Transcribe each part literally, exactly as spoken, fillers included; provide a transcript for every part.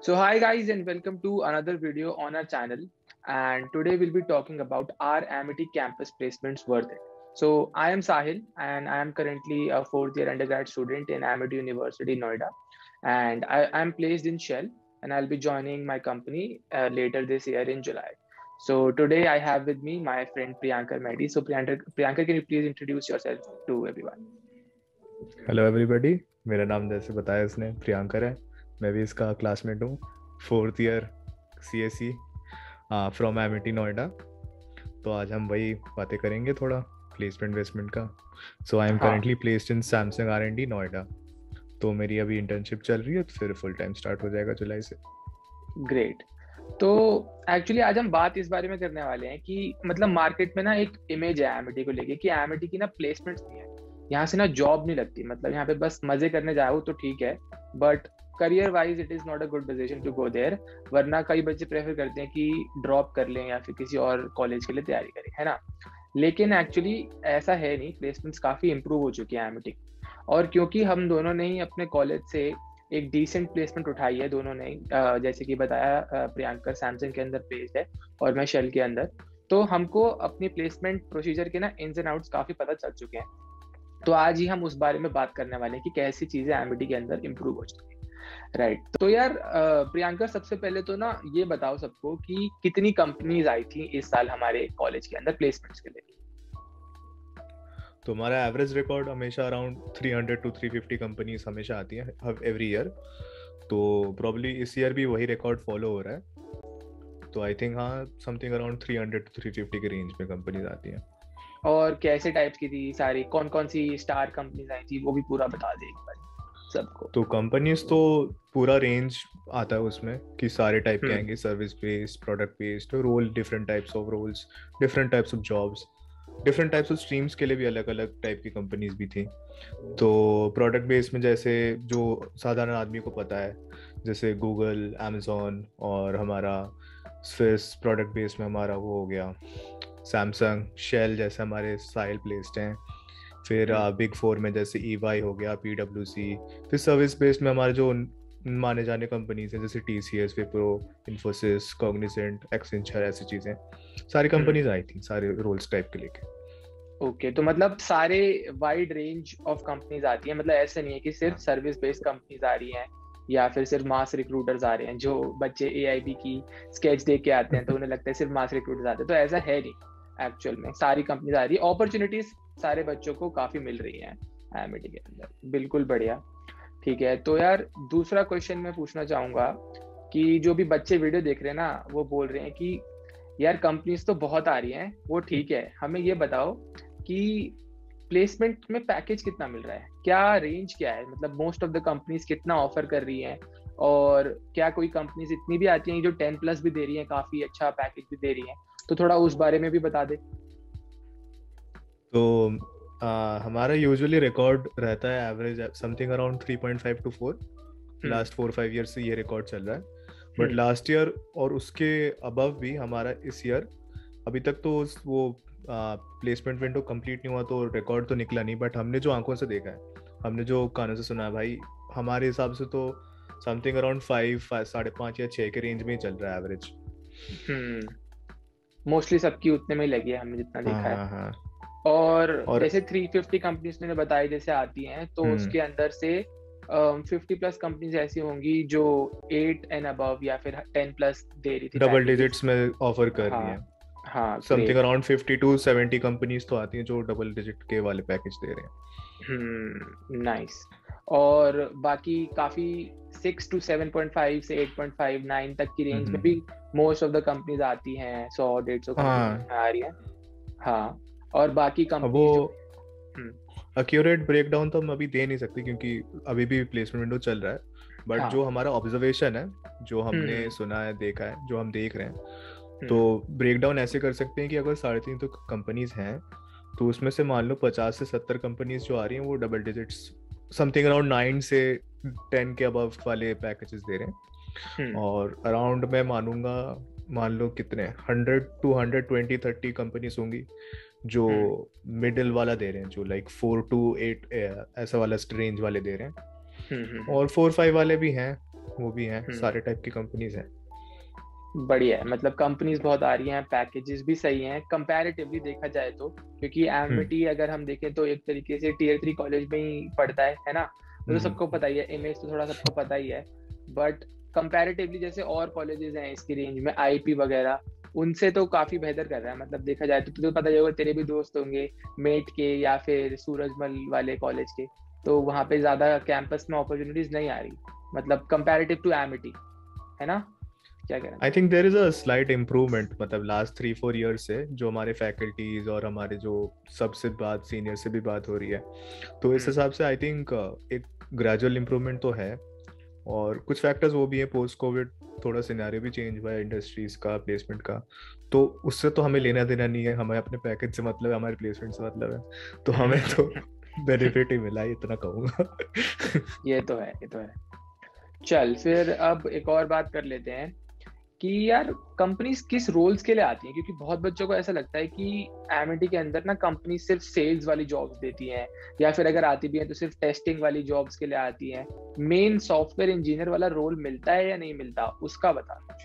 So hi guys and welcome to another video on our channel, and today we'll be talking about are Amity campus placements worth it? So I am Sahil and I am currently a fourth year undergrad student in Amity University Noida, and I am placed in Shell and I'll be joining my company uh, later this year in July. So today I have with me my friend Priyankar Mehdi. So Priyankar, Priyankar, can you please introduce yourself to everyone? Hello everybody. मेरा नाम जैसे बताया इसने प्रियंकर है। मैं भी इसका classmate हूँ, fourth year C S C from Amity Noida. तो आज हम वही बातें करेंगे थोड़ा प्लेसमेंट वेस्टमेंट का। सो आई एम हाँ, currently placed in Samsung R and D Noida. तो मेरी अभी इंटर्नशिप चल रही है, तो फिर फुल टाइम स्टार्ट हो जाएगा जुलाई से। ग्रेट। तो एक्चुअली आज हम बात इस बारे में करने वाले हैं कि मतलब मार्केट में ना एक इमेज है एमिटी को लेके कि एमिटी की ना प्लेसमेंट्स नहीं है, यहाँ से ना जॉब नहीं लगती, मतलब यहाँ पे बस मजे करने जाओ तो ठीक है, but career wise it is not a good decision to go there. वरना कई बच्चे प्रेफर करते हैं कि ड्रॉप कर लें या फिर किसी और कॉलेज के लिए तैयारी करें, है ना। लेकिन एक्चुअली ऐसा है नहीं, प्लेसमेंट्स काफी इंप्रूव हो चुकी है एमिटी। और क्योंकि हम दोनों ने ही अपने कॉलेज से एक डिसेंट प्लेसमेंट उठाई है दोनों ने, अ, जैसे कि बताया, अ, प्रियंकर सैमसंग के अंदर प्लेस्ड है और मैं शेल के अंदर, तो हमको अपनी प्लेसमेंट प्रोसीजर के ना इन्स एंड आउट्स काफी पता चल चुके हैं। तो आज ही हम उस बारे में बात करने वाले हैं कि कैसी चीजें एमिटी के अंदर इम्प्रूव हो चुकी है। राइट, तो यार अ, प्रियंकर, सबसे पहले तो ना ये बताओ सबको कि कितनी कंपनीज आई थी इस साल हमारे कॉलेज के अंदर प्लेसमेंट्स के लिए। तो हमारा एवरेज रिकॉर्ड हमेशा around three hundred to three fifty companies हमेशा आती है एवरी ईयर। तो प्रॉब्ली इस ईयर भी वही रिकॉर्ड फॉलो हो रहा है। तो आई थिंक हाँ, something around three hundred to three fifty के रेंज में कंपनीज आती हैं। और कैसे टाइप्स की थी सारी, कौन कौन सी स्टार कंपनीज आई थी वो भी पूरा बता दे एक बार सबको। तो कंपनीज तो पूरा रेंज आता है उसमें कि सारे टाइप के हम्म आएंगे, service based, product based, role, different types of roles, different types of jobs, different types of streams के लिए भी अलग अलग टाइप की कंपनीज भी थी। तो प्रोडक्ट बेस्ड में जैसे जो साधारण आदमी को पता है, जैसे गूगल, अमेजोन, और हमारा स्विस प्रोडक्ट बेस्ड में हमारा वो हो गया सैमसंग, शेल जैसे हमारे साइल प्लेस्ड हैं। फिर बिग फोर में जैसे ई वाई हो गया, पी डब्ल्यू सी। फिर सर्विस बेस्ड में हमारे जो माने जाने कंपनीज हैं जैसे T C S, Wipro, Infosys, Cognizant, Accenture, ऐसी चीज़ें सारी कंपनीज आई थी सारे रोल्स टाइप के लेके। ओके, तो मतलब सारे वाइड रेंज ऑफ कंपनीज आती हैं, मतलब ऐसे नहीं है कि सिर्फ सर्विस बेस्ड कंपनीज आ रही हैं या फिर सिर्फ मास रिक्रूटर्स आ रहे हैं। जो बच्चे ए आई बी की स्केच देख के आते हैं तो उन्हें लगता है सिर्फ मास रिक्रूटर्स आते हैं, तो ऐसा है नहीं। एक्चुअल में सारी कंपनीज आ रही है, अपॉर्चुनिटीज सारे बच्चों को काफी मिल रही हैं एमिटी के अंदर। बिल्कुल बढ़िया। ठीक है, तो यार दूसरा क्वेश्चन मैं पूछना चाहूंगा कि जो भी बच्चे वीडियो देख रहे हैं ना, वो बोल रहे हैं कि यार कंपनीज तो बहुत आ रही हैं, वो ठीक है, हमें ये बताओ कि प्लेसमेंट में पैकेज कितना मिल रहा है, क्या रेंज क्या है, मतलब मोस्ट ऑफ द कंपनीज कितना ऑफर कर रही हैं, और क्या कोई कंपनीज इतनी भी आती हैं जो टेन प्लस भी दे रही हैं, काफी अच्छा पैकेज भी दे रही हैं, तो थोड़ा उस बारे में भी बता दे। तो आ, हमारा यूजुअली रिकॉर्ड रहता है average something around three point five to four. Last four five year से ये रिकॉर्ड चल रहा है। बट लास्ट ईयर और उसके अबव भी हमारा इस ईयर अभी तक तो उस वो प्लेसमेंट विंडो कंप्लीट नहीं हुआ, तो रिकॉर्ड तो निकला नहीं। बट हमने जो आंखों से देखा है, हमने जो कानों से सुना है भाई, हमारे हिसाब से तो समथिंग अराउंड फाइव साढ़े पाँच या छः के रेंज में ही चल रहा है एवरेज। हम्म मोस्टली सबकी उतने में ही लगी है, हमने जितना हाँ देखा है। हाँ हाँ। और, और जैसे थ्री फिफ्टी कंपनीज मैंने बताई जैसे आती हैं, तो उसके अंदर से फिफ्टी प्लस कंपनीज ऐसी होंगी जो एट एंड अबव या फिर टेन प्लस दे रही थी, डबल डिजिट्स में ऑफर कर रही हैं। हाँ हाँ, something great. Around fifty to seventy companies तो आती हैं जो डबल डिजिट के वाले पैकेज दे रहे हैं। Hmm nice. और बाकी काफी six to seven point five से एट पॉइंट फाइव नाइन तक की रेंज में भी मोस्ट ऑफ द कंपनीज आती हैं, सौ डेढ़ सौ कंपनीज आ रही हैं। हाँ, और बाकी कंपनीज वो जो एक्यूरेट ब्रेकडाउन तो हम अभी दे नहीं सकते क्योंकि अभी भी प्लेसमेंट विंडो चल रहा है। बट हाँ, जो हमारा ऑब्जर्वेशन है, जो हमने हम्म सुना है, देखा है, जो हम देख रहे हैं, तो हम्म ब्रेकडाउन ऐसे कर सकते हैं कि अगर साढ़े तीन तो कंपनीज हैं, तो उसमें से मान लो पचास से सत्तर कंपनीज जो आ रही हैं वो double digits something around nine से टेन के अबव वाले पैकेजेस दे रहे हैं। हम्म और अराउंड मैं मानूंगा, मान लो कितने hundred to hundred twenty thirty companies होंगी जो हम्म मिडिल वाला दे रहे हैं, जो लाइक फोर टू एट ऐसा वाला रेंज वाले दे रहे हैं। हम्म हम्म और फोर फाइव वाले भी हैं, वो भी हैं, सारे टाइप की कंपनीज हैं। बढ़िया है, मतलब कंपनीज बहुत आ रही हैं, पैकेजेस भी सही हैं कंपैरेटिवली देखा जाए तो, क्योंकि एमिटी अगर हम देखें तो एक तरीके से टीयर थ्री कॉलेज में ही पढ़ता है है ना, वो तो सबको पता ही है, इमेज तो थोड़ा सबको पता ही है, बट कंपैरेटिवली जैसे और कॉलेजेस हैं इसकी रेंज में, आईपी वगैरह, उनसे तो काफी बेहतर कर रहा है। मतलब देखा जाए तो तुझे पता ही होगा, तेरे भी दोस्त होंगे मेट के या फिर सूरजमल वाले कॉलेज के, तो वहाँ पे ज्यादा कैंपस में अपॉर्चुनिटीज नहीं आ रही, मतलब कंपैरेटिव टू एमिटी, है ना? क्या कह रहे हैं? I think there is a slight improvement, मतलब लास्ट थ्री फोर ईयर्स से जो हमारे फैकल्टीज और हमारे जो सबसे बात सीनियर से भी बात हो रही है, तो इस हिसाब से आई थिंक एक ग्रेजुअल इम्प्रूवमेंट तो है। और कुछ फैक्टर्स वो भी हैं, पोस्ट कोविड थोड़ा सिनेरियो भी चेंज हुआ है इंडस्ट्रीज का, प्लेसमेंट का, तो उससे तो हमें लेना देना नहीं है, हमें अपने पैकेज से मतलब है, हमारे प्लेसमेंट से मतलब है, तो हमें तो बेनिफिट ही मिला है, इतना कहूँगा। ये तो है, ये तो है। चल फिर अब एक और बात कर लेते हैं कि यार कंपनीज किस रोल्स के लिए आती हैं, क्योंकि बहुत बच्चों को ऐसा लगता है कि एमिटी के अंदर ना कंपनी सिर्फ सेल्स वाली जॉब्स देती हैं, या फिर अगर आती भी हैं तो सिर्फ टेस्टिंग वाली जॉब्स के लिए आती हैं। मेन सॉफ्टवेयर इंजीनियर वाला रोल मिलता है या नहीं मिलता, उसका बता कुछ।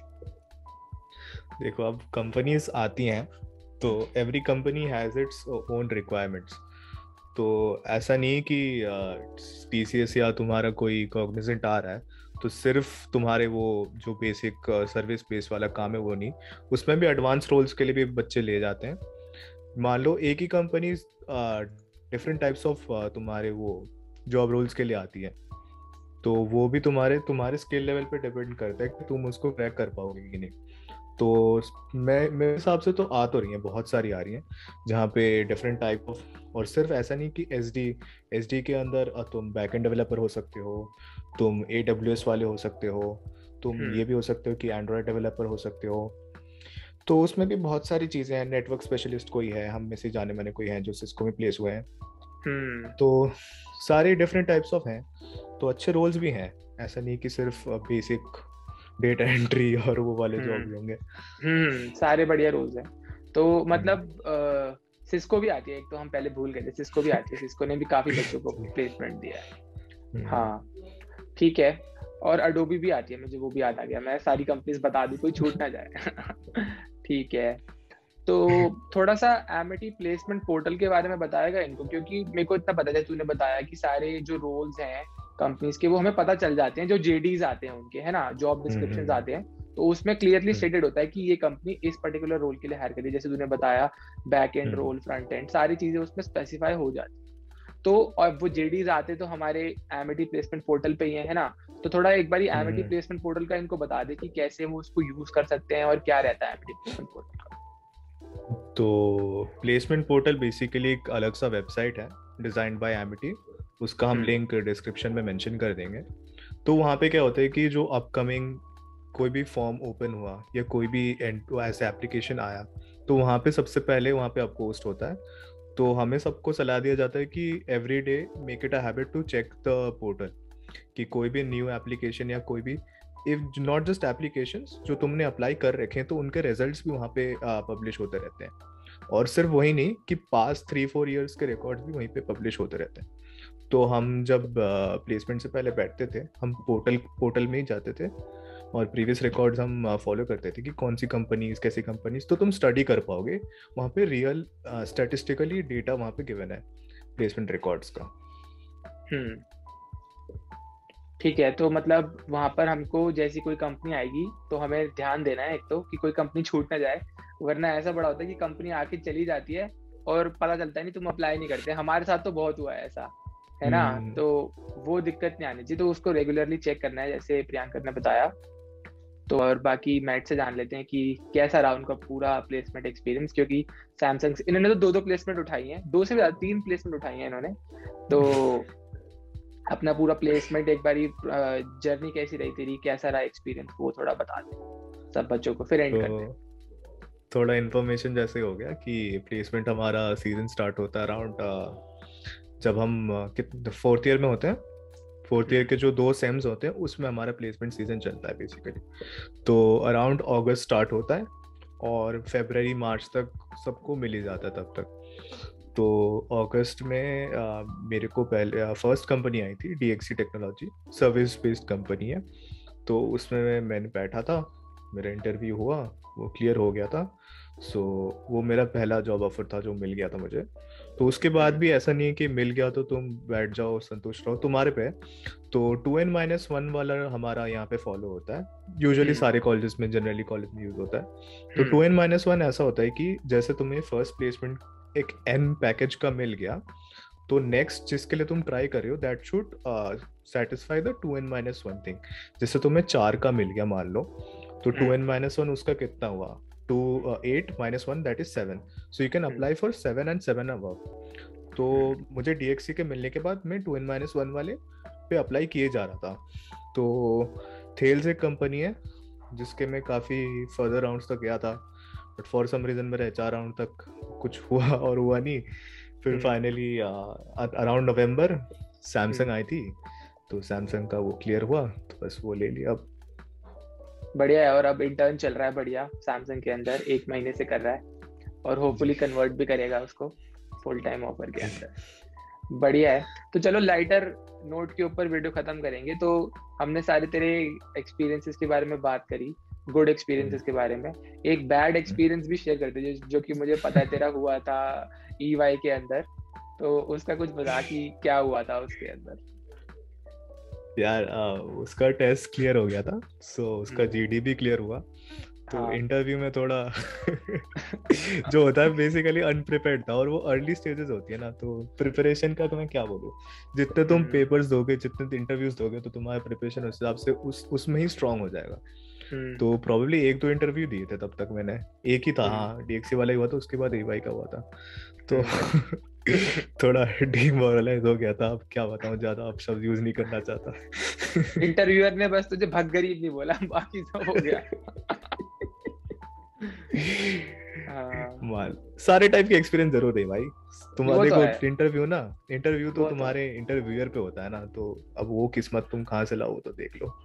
देखो, अब कंपनीज आती हैं तो every company has its own requirements, तो ऐसा नहीं कि टीसीएस या तुम्हारा कोई कॉग्निजेंट आ रहा है तो सिर्फ तुम्हारे वो जो बेसिक सर्विस बेस वाला काम है वो नहीं, उसमें भी एडवांस रोल्स के लिए भी बच्चे ले जाते हैं। मान लो एक ही कंपनी डिफरेंट टाइप्स ऑफ तुम्हारे वो जॉब रोल्स के लिए आती है, तो वो भी तुम्हारे तुम्हारे स्किल लेवल पे डिपेंड करता है कि तुम उसको क्रैक कर पाओगे कि नहीं। तो मैं मेरे हिसाब से तो आ तो रही हैं, बहुत सारी आ रही हैं जहाँ पे डिफरेंट टाइप ऑफ, और सिर्फ ऐसा नहीं कि एस डी एस डी के अंदर तुम बैकएंड डेवलपर हो सकते हो, तुम ए डब्ल्यू एस वाले हो सकते हो, तुम ये भी हो सकते हो कि एंड्रॉयड डेवलपर हो सकते हो, तो उसमें भी बहुत सारी चीज़ें हैं। नेटवर्क स्पेशलिस्ट कोई है, हम में से जाने माने कोई हैं जो सिस्को में प्लेस हुए हैं, तो सारे डिफरेंट टाइप्स ऑफ हैं, तो अच्छे रोल्स भी हैं, ऐसा नहीं कि सिर्फ बेसिक डेटा एंट्री और वो वाले जॉब भी होंगे। हम्म सारे बढ़िया रोल्स हैं। तो मतलब सिस्को भी आती है, एक तो हम पहले भूल गए थे, सिस्को भी आती है, सिस्को ने भी काफी बच्चों को प्लेसमेंट दिया है। हाँ ठीक है, और अडोबी भी आती है, मुझे वो भी याद आ गया, मैं सारी कंपनीज बता दी, कोई छूट ना जाए। ठीक है, तो थोड़ा सा एमिटी प्लेसमेंट पोर्टल के बारे में बताएगा इनको, क्योंकि मेरे को इतना पता है, तूने बताया कि सारे जो रोल्स हैं कंपनीज के वो हमें पता चल जाते हैं, जो जेडीज आते हैं उनके, है ना, जॉब डिस्क्रिप्शंस आते हैं, तो उसमें क्लियरली स्टेटेड होता है कि ये कंपनी इस पर्टिकुलर रोल के लिए हायर करी, जैसे तूने बताया back end role, front end, सारी चीजें उसमें स्पेसिफाई हो जाती। तो और वो जेडीज आते तो हमारे एमिटी प्लेसमेंट पोर्टल पे ही है, है ना, तो थोड़ा एक बार एमिटी प्लेसमेंट पोर्टल का इनको बता दे कि कैसे वो उसको यूज कर सकते हैं और क्या रहता है एमिटी प्लेसमेंट पोर्टल का। तो प्लेसमेंट पोर्टल बेसिकली एक अलग सा वेबसाइट है डिजाइन्ड बाय एमिटी, उसका हम लिंक डिस्क्रिप्शन में मेंशन कर देंगे। तो वहाँ पे क्या होता है कि जो अपकमिंग कोई भी फॉर्म ओपन हुआ या कोई भी ऐसे एप्लीकेशन आया, तो वहाँ पे सबसे पहले वहाँ पे अप पोस्ट होता है, तो हमें सबको सलाह दिया जाता है कि every day make it a habit to check the portal, कि कोई भी न्यू एप्लीकेशन या कोई भी, इफ नॉट जस्ट एप्लीकेशंस जो तुमने अप्लाई कर रखे हैं तो उनके रिजल्ट्स भी वहाँ पे पब्लिश होते रहते हैं, और सिर्फ वही नहीं कि पास्ट थ्री फोर इयर्स के रिकॉर्ड्स भी वहीं पे पब्लिश होते रहते हैं। तो हम जब प्लेसमेंट से पहले बैठते थे, हम पोर्टल पोर्टल में ही जाते थे और प्रीवियस रिकॉर्ड्स हम फॉलो करते थे कि कौन सी कंपनीज, कैसी कंपनीज, तो तुम स्टडी कर पाओगे, वहाँ पे रियल स्टैटिस्टिकली डेटा वहाँ पे गिवन है प्लेसमेंट रिकॉर्ड्स का। हम्म ठीक है, तो मतलब वहां पर हमको जैसी कोई कंपनी आएगी तो हमें ध्यान देना है एक तो कि कोई कंपनी छूट ना जाए, वरना ऐसा बड़ा होता है कि कंपनी आके चली जाती है और पता चलता है नहीं, तुम अप्लाई नहीं करते। हमारे साथ तो बहुत हुआ है ऐसा, है ना, तो वो दिक्कत नहीं आनी चाहिए, तो उसको रेगुलरली चेक करना है जैसे प्रियंका ने बताया। तो और बाकी मैट से जान लेते हैं कि कैसा रहा उनका पूरा प्लेसमेंट एक्सपीरियंस, क्योंकि सैमसंग से इन्होंने तो दो दो प्लेसमेंट उठाई हैं, दो से भी ज्यादा, तीन प्लेसमेंट उठाई हैं इन्होंने, तो अपना पूरा प्लेसमेंट एक बारी जर्नी कैसी रही तेरी, कैसा रहा एक्सपीरियंस, वो थोड़ा बता दे सब बच्चों को, फिर एंड तो करते हैं। थोड़ा इन्फॉर्मेशन जैसे हो गया कि प्लेसमेंट हमारा सीजन स्टार्ट होता है अराउंड जब हम कितने फोर्थ ईयर में होते हैं, फोर्थ ईयर के जो दो सेम्स होते हैं उसमें हमारा प्लेसमेंट सीजन चलता है बेसिकली। तो अराउंड अगस्त स्टार्ट होता है और फरवरी मार्च तक सबको मिल ही जाता है तब तक। तो अगस्त में आ, मेरे को पहले फर्स्ट कंपनी आई थी, DXC technology, service based company है। तो उसमें मैं मैंने बैठा था, मेरा इंटरव्यू हुआ, वो क्लियर हो गया था। सो so, वो मेरा पहला जॉब ऑफर था जो मिल गया था मुझे। तो उसके बाद भी ऐसा नहीं है कि मिल गया तो तुम बैठ जाओ संतुष्ट रहो, तुम्हारे पे है। तो टू एन माइनस वन वाला हमारा यहाँ पे फॉलो होता है यूजुअली सारे कॉलेजेस में, जनरली कॉलेज में यूज होता है। तो टू एन माइनस वन ऐसा होता है कि जैसे तुम्हें फर्स्ट प्लेसमेंट एक एन पैकेज का मिल गया, तो नेक्स्ट जिसके लिए तुम ट्राई कर रहे हो that should satisfy the two n minus one thing. जैसे तुम्हें चार का मिल गया मान लो, तो टू एन माइनस वन उसका कितना हुआ, two eight minus one that is seven, so you can apply for seven and seven above. तो मुझे डीएक्सी के मिलने के बाद मैं टू एन माइनस वन वाले पे अप्लाई किए जा रहा था। तो थेल्स एक कंपनी है जिसके मैं काफ़ी फर्दर राउंड्स तक गया था, बट फॉर सम रीज़न मेरा एच आर राउंड तक कुछ हुआ और हुआ नहीं। फिर फाइनली अराउंड नवंबर सैमसंग आई थी, तो सैमसंग का वो क्लियर हुआ, तो बस वो ले लिया। अब बढ़िया है, और अब इंटर्न चल रहा है बढ़िया सैमसंग के अंदर, एक महीने से कर रहा है और होपफुली कन्वर्ट भी करेगा उसको फुल टाइम ऑफर के अंदर। बढ़िया है। तो चलो लाइटर नोट के ऊपर वीडियो खत्म करेंगे। तो हमने सारे तेरे एक्सपीरियंसेस के बारे में बात करी, गुड एक्सपीरियंसेस के बारे में। एक बैड एक्सपीरियंस भी शेयर करते जो, जो कि मुझे पता है तेरा हुआ था ई वाई के अंदर, तो उसका कुछ बता कि क्या हुआ था उसके अंदर। यार आ, उसका टेस्ट क्लियर हो गया था, सो so, उसका जीडी भी क्लियर हुआ। तो हाँ. इंटरव्यू में थोड़ा जो होता है बेसिकली अनप्रिपेयर्ड था, और वो अर्ली स्टेजेस होती है ना, तो प्रिपरेशन का तो मैं क्या बोलूं, जितने तुम पेपर्स दोगे, जितने इंटरव्यूज दोगे, तो तुम्हारा प्रिपरेशन उस हिसाब से उस उसमें ही स्ट्रांग हो जाएगा। तो प्रॉब्ली एक दो इंटरव्यू दिए थे तब तक मैंने, एक ही था हाँ, डीएक्सी वाला ही हुआ था, उसके बाद एवाई का हुआ था। तो थोड़ा डिमोरलाइज हो गया था। अब क्या बताऊं, ज्यादा अब शब्द यूज नहीं करना चाहता। इंटरव्यूअर ने बस तुझे भग गरीब नहीं बोला, बाकी सब हो गया। मान सारे टाइप के एक्सपीरियंस जरूर है भाई। तुम देखो इंटरव्यू ना, इंटरव्यू तो तुम्हारे इंटरव्यूअर पे होता है ना, तो अब वो किस्मत तुम कहाँ से लाओ तो देख लो।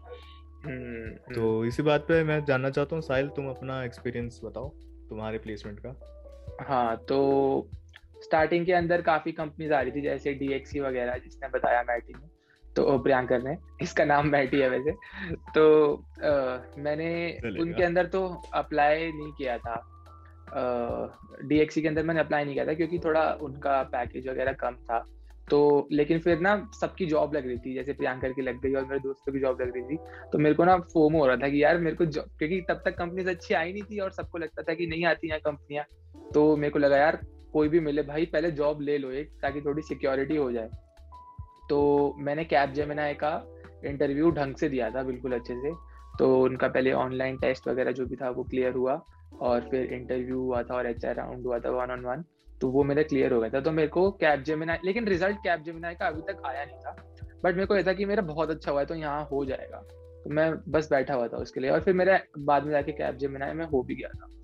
तो इसी बात पे मैं जानना चाहता हूँ साहिल, तुम अपना एक्सपीरियंस बताओ तुम्हारे प्लेसमेंट का। हाँ, तो स्टार्टिंग के अंदर काफी कंपनीज आ रही थी, जैसे डीएक्सी वगैरह जिसने बताया मैटी ने, तो प्रियंकर ने, इसका नाम मैटी है वैसे। तो आ, मैंने उनके अंदर तो अप्लाई नहीं किया था, डीएक्सी के अंदर मैंने अप्लाई नहीं किया था क्योंकि थोड़ा उनका पैकेज वगैरह कम था। तो लेकिन फिर ना सबकी जॉब लग रही थी, जैसे प्रियंकर की लग गई और मेरे दोस्तों की जॉब लग रही थी, तो मेरे को ना फोमो हो रहा था कि यार मेरे को जॉब, क्योंकि तब तक कंपनीज अच्छी आई नहीं थी और सबको लगता था कि नहीं आती हैं कंपनियां। तो मेरे को लगा यार कोई भी मिले भाई, पहले जॉब ले लो एक, ताकि थोड़ी सिक्योरिटी हो जाए। तो मैंने कैपजेमिनी का इंटरव्यू ढंग से दिया था, बिल्कुल अच्छे से। तो उनका पहले ऑनलाइन टेस्ट वगैरह जो भी था वो क्लियर हुआ, और फिर इंटरव्यू हुआ था और एचआर राउंड हुआ था वन ऑन वन, तो वो मेरा क्लियर हो गया था। तो मेरे को कैपजेमिनी, लेकिन रिजल्ट कैपजेमिनी का अभी तक आया नहीं था, बट मेरे को ये था कि मेरा बहुत अच्छा हुआ है तो यहाँ हो जाएगा, तो मैं बस बैठा हुआ था उसके लिए। और फिर मेरा बाद में जाके कैपजेमिनी में हो भी गया था।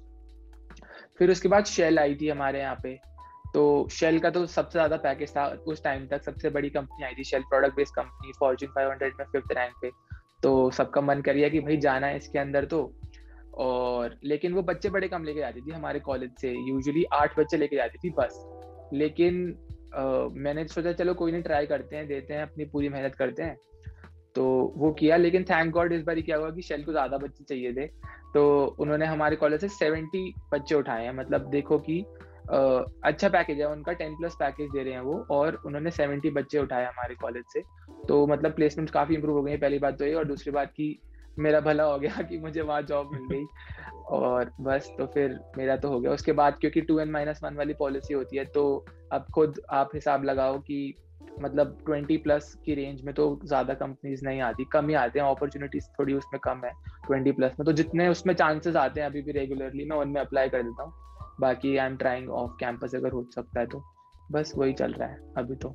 फिर उसके बाद शेल आई थी हमारे यहाँ पे, तो शेल का तो सबसे ज्यादा पैकेज था उस टाइम तक, सबसे बड़ी कंपनी आई थी Shell, product based company, Fortune five hundred में फिफ्थ रैंक पे। तो सबका मन कर रिया कि भाई जाना है इसके अंदर तो। और लेकिन वो बच्चे बड़े कम लेके जाती थी हमारे कॉलेज से, यूजुअली आठ बच्चे लेके जाती थी बस। लेकिन आ, मैंने सोचा चलो कोई नहीं, ट्राई करते हैं, देते हैं, अपनी पूरी मेहनत करते हैं। तो वो किया, लेकिन थैंक गॉड इस बार क्या हुआ कि शेल को ज्यादा बच्चे चाहिए थे, तो उन्होंने हमारे कॉलेज से सेवेंटी बच्चे उठाए हैं। मतलब देखो कि uh, अच्छा पैकेज है उनका, टेन प्लस पैकेज दे रहे हैं वो, और उन्होंने सेवेंटी बच्चे उठाए हमारे कॉलेज से। तो मतलब प्लेसमेंट काफी इंप्रूव हो गई, पहली बात तो ये, और दूसरी बात की मेरा भला हो गया कि मुझे वहाँ जॉब मिल गई। और बस, तो फिर मेरा तो हो गया। उसके बाद क्योंकि टू एन माइनस वन वाली पॉलिसी होती है, तो अब खुद आप हिसाब लगाओ कि मतलब ट्वेंटी प्लस की रेंज में तो ज्यादा कंपनीज नहीं आती, कम ही आते हैं, अपॉर्चुनिटीज थोड़ी उसमें कम है ट्वेंटी प्लस में। तो जितने उसमें चांसेस आते हैं अभी भी रेगुलरली, मैं उनमें अप्लाई कर देता हूँ। बाकी I am trying off campus अगर हो सकता है तो, बस वही चल रहा है अभी तो।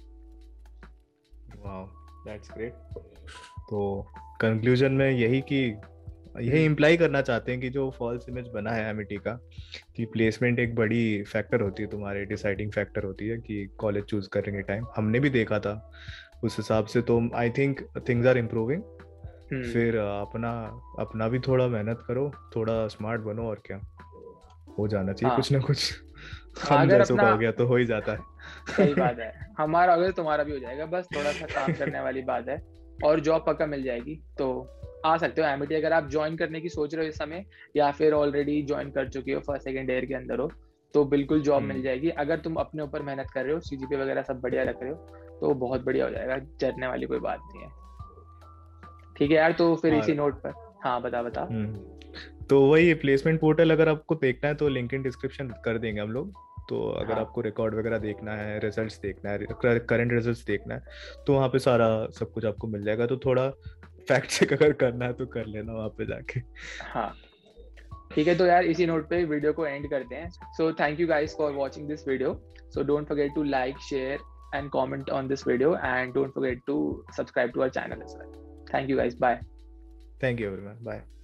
Wow, that's great. तो कंक्लूजन में यही कि यही इम्प्लाई करना चाहते हैं कि जो फॉल्स इमेज बना है एमिटी का, कि प्लेसमेंट एक बड़ी फैक्टर होती है, तुम्हारे डिसाइडिंग फैक्टर होती है कि कॉलेज चूज करेंगे टाइम, हमने भी देखा था उस हिसाब से। तो I think things are improving. फिर अपना अपना भी थोड़ा मेहनत करो, थोड़ा स्मार्ट बनो, और क्या हो जाना चाहिए। हाँ, कुछ ना कुछ हम जैसों का हो गया तो हो ही जाता है। सही बात है, हमारा अगर तुम्हारा भी हो जाएगा, बस थोड़ा सा काम करने वाली बात है, और जॉब पक्का मिल जाएगी। तो आ सकते हो एमिटी अगर आप ज्वाइन करने की सोच रहे हो इस समय, या फिर ऑलरेडी ज्वाइन कर चुके हो, फर्स्ट सेकंड ईयर के अंदर हो, तो बिल्कुल जॉब मिल जाएगी। अगर तुम अपने ऊपर मेहनत कर रहे हो, सीजीपीए वगैरह सब बढ़िया रख रहे हो, तो बहुत बढ़िया हो जाएगा, डरने वाली कोई बात नहीं है। ठीक है यार, तो फिर इसी नोट पर, हाँ बता बता। तो वही प्लेसमेंट पोर्टल अगर आपको देखना है तो लिंक इन डिस्क्रिप्शन कर देंगे हम लोग। तो अगर हाँ. आपको रिकॉर्ड वगैरह देखना है, रिजल्ट्स देखना है, करंट रिजल्ट्स देखना है, तो वहाँ पे सारा सब कुछ आपको मिल जाएगा। तो थोड़ा फैक्ट चेक अगर करना है तो कर लेना वहाँ पे जाके। हाँ ठीक है, तो यार इसी नोट पे वीडियो को एंड करते हैं। So thank you guys for watching this video. So don't forget to like, share and comment on this video, and don't forget to subscribe to our channel as well. Thank you guys, bye. Thank you everyone, bye.